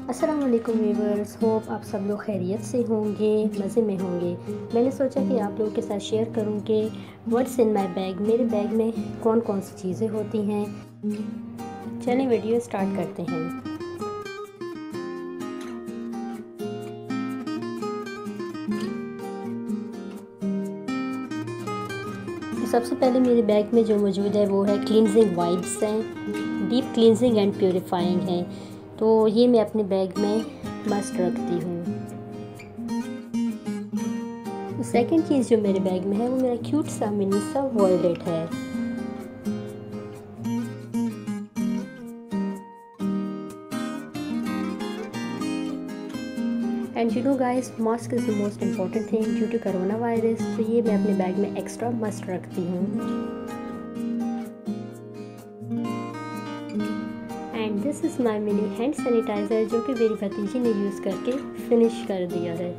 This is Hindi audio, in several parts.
अस्सलाम वालेकुम व्यूअर्स, होप आप सब लोग खैरियत से होंगे, मज़े में होंगे। मैंने सोचा कि आप लोगों के साथ शेयर करूं कि व्हाट्स इन माय बैग, मेरे बैग में कौन कौन सी चीज़ें होती हैं। चलें वीडियो स्टार्ट करते हैं। तो सबसे पहले मेरे बैग में जो मौजूद है वो है क्लींजिंग वाइप्स हैं, डीप क्लींजिंग एंड प्योरीफाइंग हैं। तो ये मैं अपने बैग में मस्ट रखती हूँ। सेकंड चीज़ जो मेरे बैग में है वो मेरा क्यूट सा मिनी सा वॉलेट है। And you know guys, mask is the most important thing due to corona virus. तो ये मैं अपने बैग में एक्स्ट्रा मस्ट रखती हूँ। And this is my mini hand sanitiser जो कि मेरी भतीजी ने यूज़ करके फिनिश कर दिया है।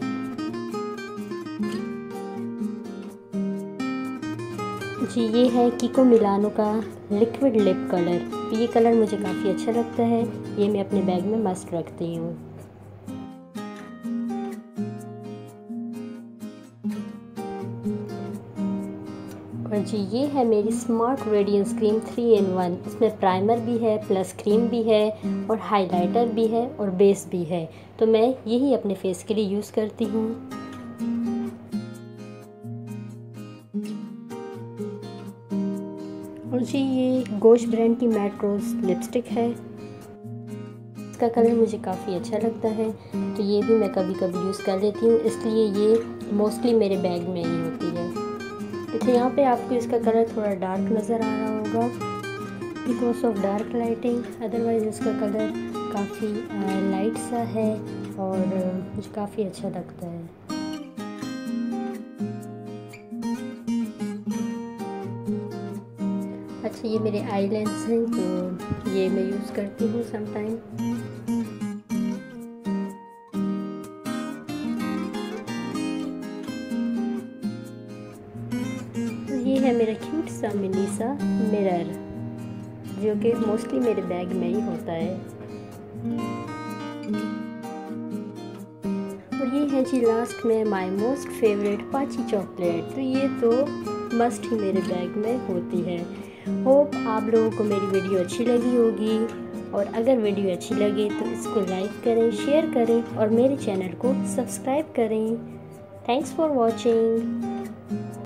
जी, ये है कीको मिलानो का लिक्विड लिप कलर। ये कलर मुझे काफ़ी अच्छा लगता है, ये मैं अपने बैग में मस्ट रखती हूँ। और जी, ये है मेरी स्मार्ट रेडियंस क्रीम 3 in 1। इसमें प्राइमर भी है, प्लस क्रीम भी है, और हाइलाइटर भी है, और बेस भी है। तो मैं यही अपने फेस के लिए यूज़ करती हूँ। और जी, ये गोश ब्रांड की मैट रोज़ लिपस्टिक है। इसका कलर मुझे काफ़ी अच्छा लगता है, तो ये भी मैं कभी कभी यूज़ कर लेती हूँ, इसलिए ये मोस्टली मेरे बैग में ही होती है। तो यहाँ पे आपको इसका कलर थोड़ा डार्क नज़र आ रहा होगा because of dark lighting, otherwise इसका कलर काफ़ी लाइट सा है और मुझे काफ़ी अच्छा लगता है। अच्छा, ये मेरे आई लेंस हैं, तो ये मैं यूज़ करती हूँ समटाइम। ये है मेरा क्यूट सा मिनी सा मिरर जो कि मोस्टली मेरे बैग में ही होता है। और ये है जी लास्ट में my most favourite Patchi chocolate. तो ये तो मस्ट ही मेरे बैग में होती है। होप आप लोगों को मेरी वीडियो अच्छी लगी होगी, और अगर वीडियो अच्छी लगे तो इसको लाइक करें, शेयर करें और मेरे चैनल को सब्सक्राइब करें। Thanks for watching.